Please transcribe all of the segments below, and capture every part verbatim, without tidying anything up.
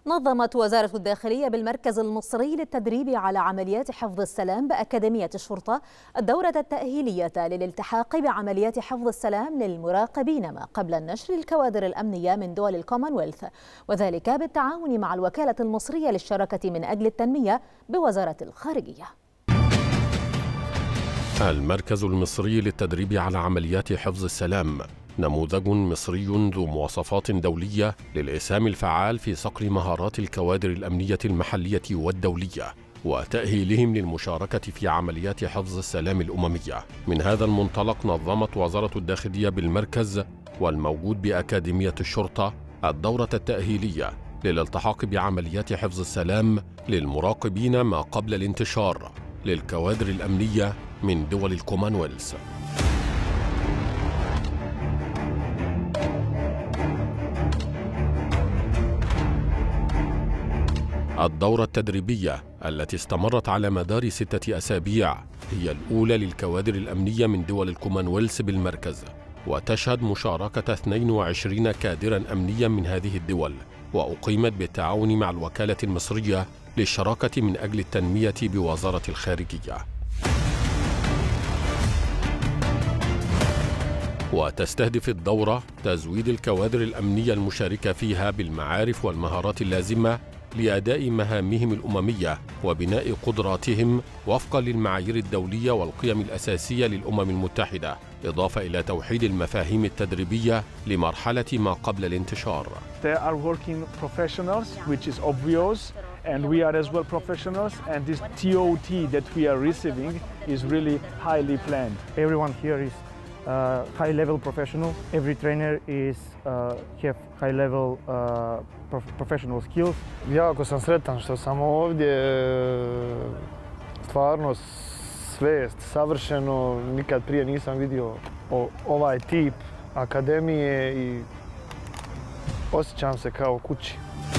نظمت وزارة الداخلية بالمركز المصري للتدريب على عمليات حفظ السلام بأكاديمية الشرطة الدورة التأهيلية للالتحاق بعمليات حفظ السلام للمراقبين ما قبل النشر الكوادر الأمنية من دول الكومنولث، وذلك بالتعاون مع الوكالة المصرية للشراكة من أجل التنمية بوزارة الخارجية. المركز المصري للتدريب على عمليات حفظ السلام نموذج مصري ذو مواصفات دولية للإسهام الفعال في صقل مهارات الكوادر الأمنية المحلية والدولية وتأهيلهم للمشاركة في عمليات حفظ السلام الأممية. من هذا المنطلق نظمت وزارة الداخلية بالمركز والموجود بأكاديمية الشرطة الدورة التأهيلية للالتحاق بعمليات حفظ السلام للمراقبين ما قبل الانتشار للكوادر الأمنية من دول الكومنولث. الدورة التدريبية التي استمرت على مدار ستة أسابيع هي الأولى للكوادر الأمنية من دول الكومنولث بالمركز، وتشهد مشاركة اثنين وعشرين كادرا أمنيا من هذه الدول، وأقيمت بالتعاون مع الوكالة المصرية للشراكة من أجل التنمية بوزارة الخارجية. وتستهدف الدورة تزويد الكوادر الأمنية المشاركة فيها بالمعارف والمهارات اللازمة لأداء مهامهم الأممية وبناء قدراتهم وفقا للمعايير الدولية والقيم الأساسية للأمم المتحدة، إضافة إلى توحيد المفاهيم التدريبية لمرحلة ما قبل الانتشار. They are working professionals, which is obvious, and we are as well professionals, and this T O T that we are receiving is really highly planned. Everyone here is uh, high-level professional. Every trainer is uh, have high-level uh, prof professional skills. Jako sam sretan što sam ovdje, stvarno sve je savršeno, nikad prije nisam vidio ovaj tip akademije i osjećam se kao kući.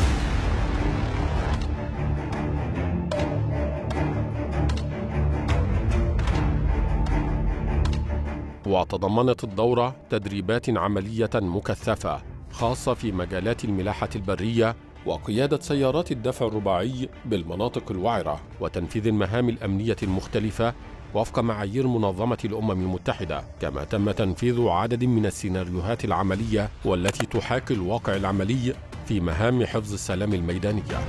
وتضمنت الدورة تدريبات عملية مكثفة خاصة في مجالات الملاحة البرية وقيادة سيارات الدفع الرباعي بالمناطق الوعرة وتنفيذ المهام الأمنية المختلفة وفق معايير منظمة الأمم المتحدة، كما تم تنفيذ عدد من السيناريوهات العملية والتي تحاكي الواقع العملي في مهام حفظ السلام الميدانية.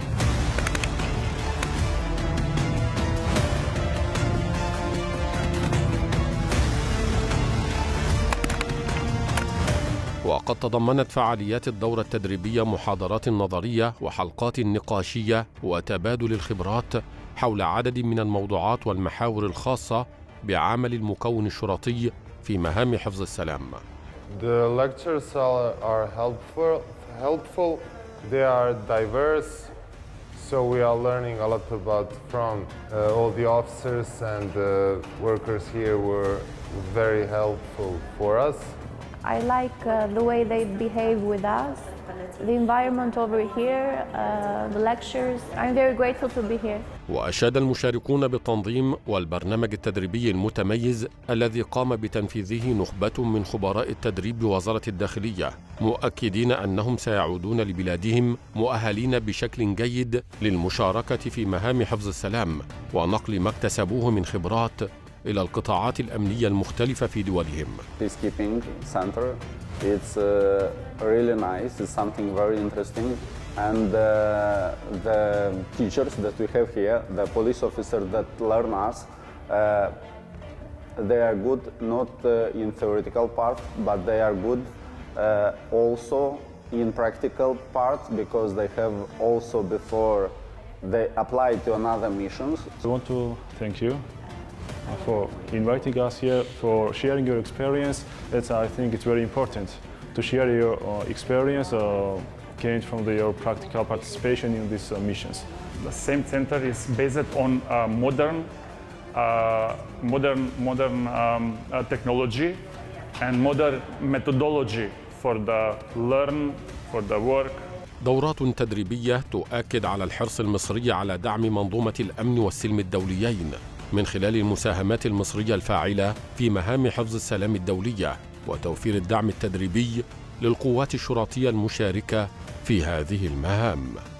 وقد تضمنت فعاليات الدورة التدريبية محاضرات نظرية وحلقات نقاشية وتبادل الخبرات حول عدد من الموضوعات والمحاور الخاصة بعمل المكون الشرطي في مهام حفظ السلام. The lectures are helpful, helpful. They are diverse, so we are learning a lot about from uh, all the officers and the workers here were very helpful for us. I like uh, the way they behave with us, the environment over here, uh, the lectures. I'm very grateful to be here. وأشاد المشاركون بالتنظيم والبرنامج التدريبي المتميز الذي قام بتنفيذه نخبة من خبراء التدريب بوزارة الداخلية، مؤكدين أنهم سيعودون لبلادهم مؤهلين بشكل جيد للمشاركة في مهام حفظ السلام ونقل ما اكتسبوه من خبرات إلى القطاعات الأمنية المختلفة في دولهم. Peacekeeping center, it's uh, really nice. It's something very interesting, and uh, the teachers that we have here, the police officers that learn us, uh, they are good not uh, in theoretical part, but they are good uh, also in practical part because they have also before they apply to another missions. I want to thank you for inviting us here, for sharing your experience. It's, I think it's very important to share your uh, experience uh, gained from the, your practical participation in these uh, missions. The same center is based on uh, modern, uh, modern, modern um, uh, technology and modern methodology for the learn, for the work. دورات تدريبية تؤكد على الحرص المصري على دعم منظومة الأمن والسلم الدوليين من خلال المساهمات المصرية الفاعلة في مهام حفظ السلام الدولية وتوفير الدعم التدريبي للقوات الشرطية المشاركة في هذه المهام.